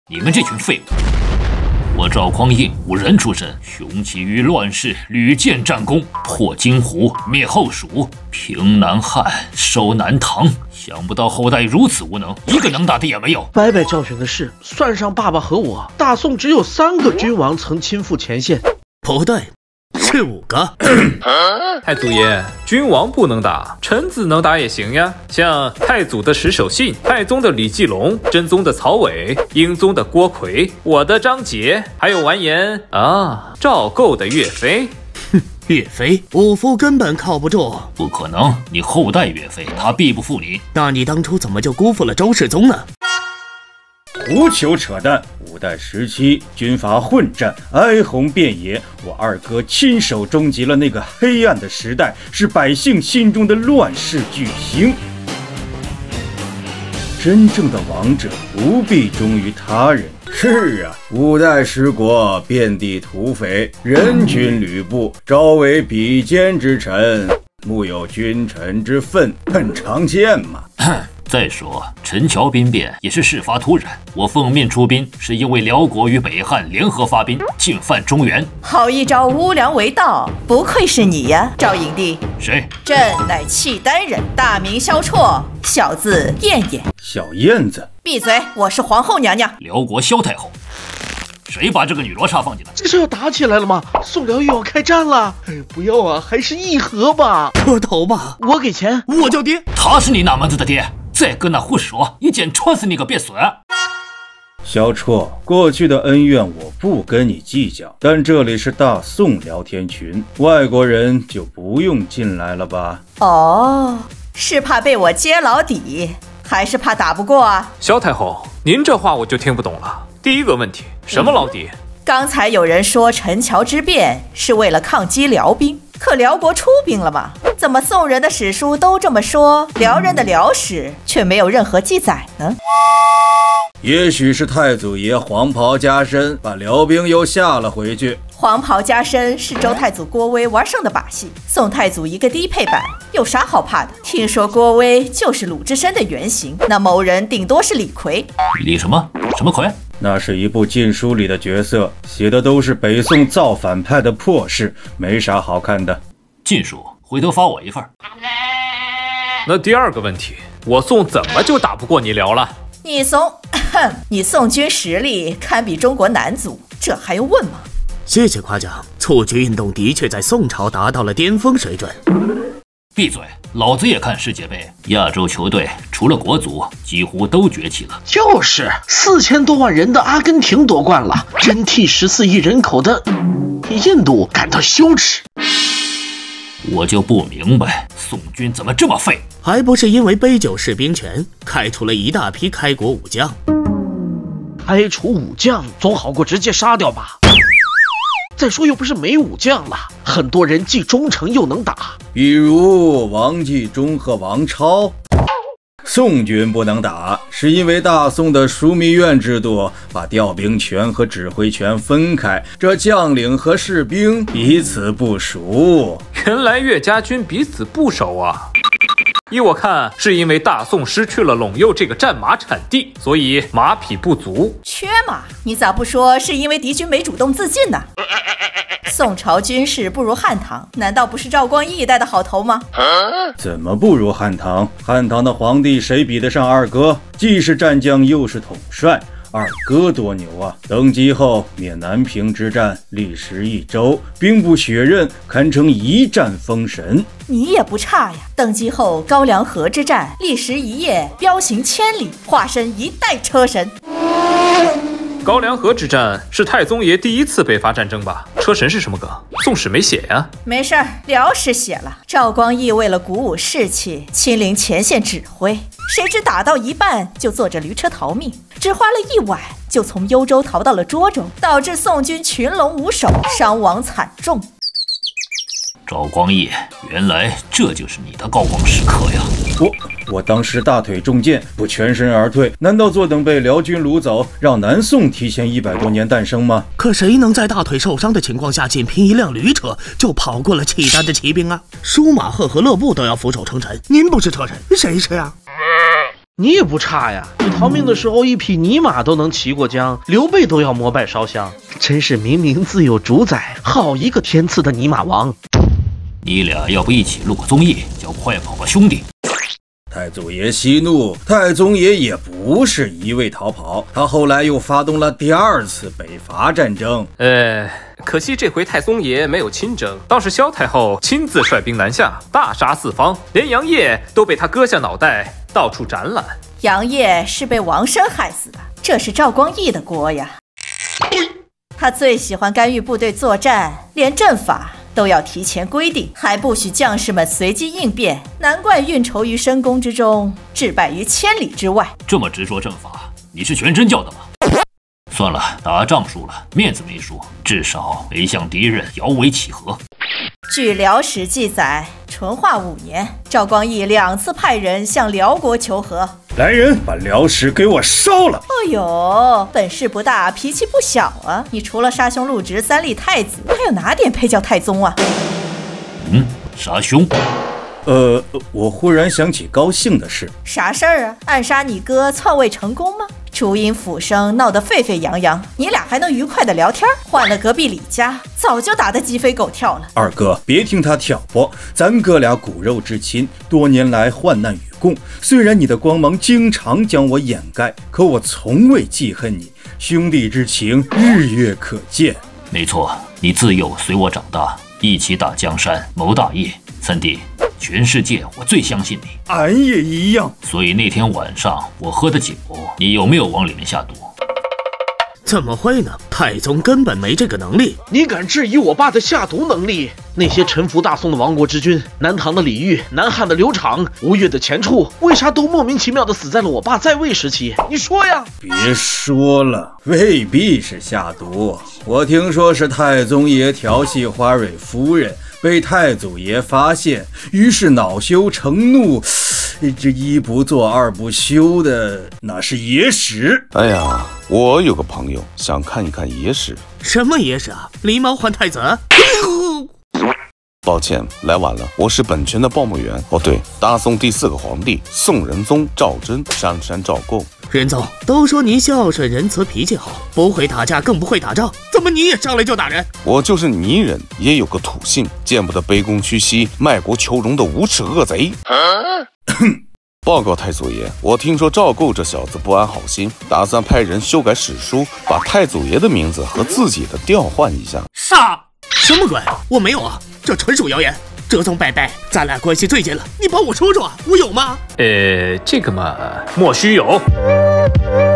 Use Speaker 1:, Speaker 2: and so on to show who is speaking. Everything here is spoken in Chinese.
Speaker 1: 你们这群废物！我赵匡胤武人出身，雄起于乱世，屡建战功，破荆胡，灭后蜀，平南汉，收南唐。想不到后代如此无能，一个能打的也没有。
Speaker 2: 白白教训的是，算上爸爸和我，大宋只有3个君王曾亲赴前线。
Speaker 3: 不对，是5个。
Speaker 4: 太祖爷，君王不能打，臣子能打也行呀。像太祖的石守信，太宗的李继龙，真宗的曹伟，英宗的郭奎，我的张杰，还有完颜啊，赵构的岳飞。
Speaker 3: 岳飞，武夫根本靠不住。
Speaker 1: 不可能，你后代岳飞，他必不负你。
Speaker 3: 那你当初怎么就辜负了周世宗呢？
Speaker 5: 胡求扯淡！5代时期，军阀混战，哀鸿遍野。我二哥亲手终结了那个黑暗的时代，是百姓心中的乱世巨星。真正的王者不必忠于他人。是啊，5代十国遍地土匪，人均吕布，招为比肩之臣，木有君臣之分，很常见嘛。
Speaker 1: 再说，陈桥兵变也是事发突然，我奉命出兵，是因为辽国与北汉联合发兵进犯中原。
Speaker 6: 好一招乌梁为道，不愧是你呀，赵影帝。
Speaker 1: 谁？
Speaker 6: 朕乃契丹人，大名萧绰，小字燕燕。
Speaker 5: 小燕子，
Speaker 6: 闭嘴！我是皇后娘娘。
Speaker 1: 辽国萧太后。谁把这个女罗刹放进来？
Speaker 2: 这是要打起来了吗？宋辽又要开战了！哎，不要啊，还是议和吧。
Speaker 3: 磕头吧，
Speaker 2: 我给钱，
Speaker 3: 我叫爹。
Speaker 1: 他是你哪门子的爹？再跟那胡说，一剑戳死你个鳖孙！
Speaker 5: 萧绰，过去的恩怨我不跟你计较，但这里是大宋聊天群，外国人就不用进来了吧？
Speaker 6: 哦，是怕被我揭老底，还是怕打不过啊？
Speaker 4: 萧太后，您这话我就听不懂了。第一个问题，什么老底？
Speaker 6: 刚才有人说陈桥之变是为了抗击辽兵，可辽国出兵了吗？怎么宋人的史书都这么说，辽人的辽史却没有任何记载呢？
Speaker 5: 也许是太祖爷黄袍加身，把辽兵又吓了回去。
Speaker 6: 黄袍加身是周太祖郭威玩剩的把戏，宋太祖一个低配版，有啥好怕的？听说郭威就是鲁智深的原型，那某人顶多是李逵。
Speaker 1: 李什么？什么逵？
Speaker 5: 那是一部禁书里的角色，写的都是北宋造反派的破事，没啥好看的。
Speaker 1: 禁书，回头发我一份。
Speaker 4: 那第二个问题，我宋怎么就打不过你辽了？
Speaker 6: 你宋军实力堪比中国男足，这还用问吗？
Speaker 3: 谢谢夸奖，蹴鞠运动的确在宋朝达到了巅峰水准。
Speaker 1: 闭嘴！老子也看世界杯，亚洲球队除了国足，几乎都崛起了。
Speaker 2: 就是4000多万人的阿根廷夺冠了，真替14亿人口的印度感到羞耻。
Speaker 1: 我就不明白宋军怎么这么废，
Speaker 3: 还不是因为杯酒释兵权，开除了一大批开国武将。
Speaker 2: 开除武将总好过直接杀掉吧。再说又不是没武将了，很多人既忠诚又能打，
Speaker 5: 比如王继忠和王超。宋军不能打，是因为大宋的枢密院制度把调兵权和指挥权分开，这将领和士兵彼此不熟。
Speaker 4: 原来岳家军彼此不熟啊！依我看，是因为大宋失去了陇右这个战马产地，所以马匹不足。
Speaker 6: 缺马？你咋不说是因为敌军没主动自尽呢？宋朝军事不如汉唐，难道不是赵光义一代的好头吗？
Speaker 5: 怎么不如汉唐？汉唐的皇帝谁比得上二哥？既是战将又是统帅，二哥多牛啊！登基后灭南平之战，历时1周，兵不血刃，堪称一战封神。
Speaker 6: 你也不差呀！登基后高梁河之战，历时1夜，彪行千里，化身一代车神。
Speaker 4: 高梁河之战是太宗爷第1次北伐战争吧？车神是什么梗？宋史没写呀。
Speaker 6: 没事儿，辽史写了。赵光义为了鼓舞士气，亲临前线指挥，谁知打到一半就坐着驴车逃命，只花了1晚就从幽州逃到了涿州，导致宋军群龙无首，伤亡惨重。
Speaker 1: 赵光义，原来这就是你的高光时刻呀！
Speaker 5: 我当时大腿中箭，不全身而退，难道坐等被辽军掳走，让南宋提前100多年诞生吗？
Speaker 3: 可谁能在大腿受伤的情况下，仅凭一辆驴车就跑过了契丹的骑兵啊？舒马赫和勒布都要俯首称臣，您不是车神，谁是啊？
Speaker 2: 你也不差呀，你逃命的时候一匹泥马都能骑过江，刘备都要膜拜烧香，真是明明自有主宰，好一个天赐的泥马王！
Speaker 1: 你俩要不一起录个综艺，叫《快跑吧兄弟》？
Speaker 5: 太祖爷息怒，太宗爷也不是一味逃跑，他后来又发动了第2次北伐战争。
Speaker 4: 可惜这回太宗爷没有亲征，倒是萧太后亲自率兵南下，大杀四方，连杨业都被他割下脑袋到处展览。
Speaker 6: 杨业是被王申害死的，这是赵光义的锅呀。他最喜欢干预部队作战，连阵法都要提前规定，还不许将士们随机应变，难怪运筹于深宫之中，志败于千里之外。
Speaker 1: 这么直说阵法，你是全真教的吗？算了，打仗输了，面子没输，至少没向敌人摇尾乞和。
Speaker 6: 据辽史记载，淳化5年，赵光义2次派人向辽国求和。
Speaker 5: 来人，把辽史给我烧了！
Speaker 6: 哦呦，本事不大，脾气不小啊！你除了杀兄入侄3立太子，还有哪点配叫太宗啊？
Speaker 1: 杀兄？
Speaker 5: 我忽然想起高兴的事。
Speaker 6: 啥事儿啊？暗杀你哥篡位成功吗？烛影斧声闹得沸沸扬扬，你俩还能愉快的聊天？换了隔壁李家，早就打得鸡飞狗跳了。
Speaker 5: 二哥，别听他挑拨，咱哥俩骨肉至亲，多年来患难与共。虽然你的光芒经常将我掩盖，可我从未记恨你，兄弟之情日月可见。
Speaker 1: 没错，你自幼随我长大，一起打江山，谋大业。三弟，全世界我最相信你，
Speaker 5: 俺也一样。
Speaker 1: 所以那天晚上我喝的酒，你有没有往里面下毒？
Speaker 3: 怎么会呢？太宗根本没这个能力。
Speaker 2: 你敢质疑我爸的下毒能力？那些臣服大宋的亡国之君，南唐的李煜，南汉的刘昶，吴越的钱俶，为啥都莫名其妙的死在了我爸在位时期？你说呀？
Speaker 5: 别说了，未必是下毒。我听说是太宗爷调戏花蕊夫人，被太祖爷发现，于是恼羞成怒，这一不做二不休的，那是野史。
Speaker 7: 哎呀，我有个朋友想看一看野史。
Speaker 3: 什么野史啊？狸猫换太子？
Speaker 7: 抱歉，来晚了，我是本泉的报幕员。哦对，大宋第4个皇帝宋仁宗赵祯，上山赵构。
Speaker 3: 仁宗，都说您孝顺仁慈，脾气好，不会打架更不会打仗，怎么你也上来就打人？
Speaker 7: 我就是泥人，也有个土性，见不得卑躬屈膝、卖国求荣的无耻恶贼。报告太祖爷，我听说赵构这小子不安好心，打算派人修改史书，把太祖爷的名字和自己的调换一下。
Speaker 3: 杀！什么鬼？我没有啊，这纯属谣言。哲宗伯伯，咱俩关系最近了，你帮我说说啊，我有吗？
Speaker 4: 这个嘛，莫须有。